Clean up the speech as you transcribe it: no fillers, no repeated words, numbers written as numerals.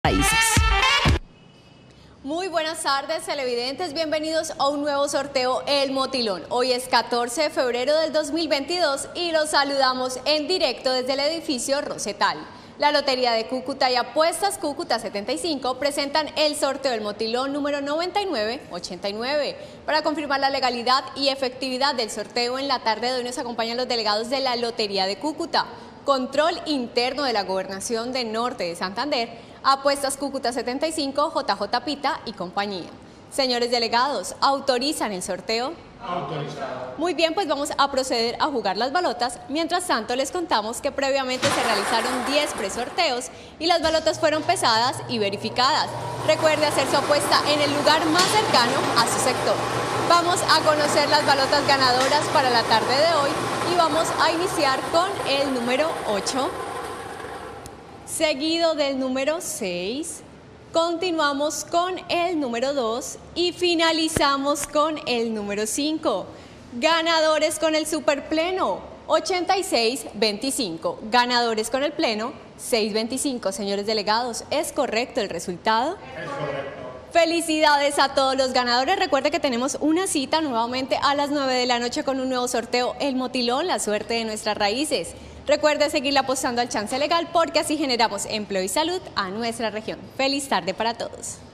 Raíces. Muy buenas tardes, televidentes, bienvenidos a un nuevo sorteo El Motilón. Hoy es 14 de febrero del 2022 y los saludamos en directo desde el edificio Rosetal. La Lotería de Cúcuta y Apuestas Cúcuta 75 presentan el sorteo del Motilón número 9989. Para confirmar la legalidad y efectividad del sorteo, en la tarde de hoy nos acompañan los delegados de la Lotería de Cúcuta, Control Interno de la Gobernación de Norte de Santander, Apuestas Cúcuta 75, JJ Pita y compañía. Señores delegados, ¿autorizan el sorteo? Autorizado. Muy bien, pues vamos a proceder a jugar las balotas. Mientras tanto, les contamos que previamente se realizaron 10 presorteos y las balotas fueron pesadas y verificadas. Recuerde hacer su apuesta en el lugar más cercano a su sector. Vamos a conocer las balotas ganadoras para la tarde de hoy y vamos a iniciar con el número 8. Seguido del número 6, continuamos con el número 2 y finalizamos con el número 5. Ganadores con el superpleno, 8625. Ganadores con el pleno, 625. Señores delegados, ¿es correcto el resultado? Es correcto. Felicidades a todos los ganadores. Recuerde que tenemos una cita nuevamente a las 9 de la noche con un nuevo sorteo El Motilón, la suerte de nuestras raíces. Recuerde seguirle apostando al chance legal porque así generamos empleo y salud a nuestra región. Feliz tarde para todos.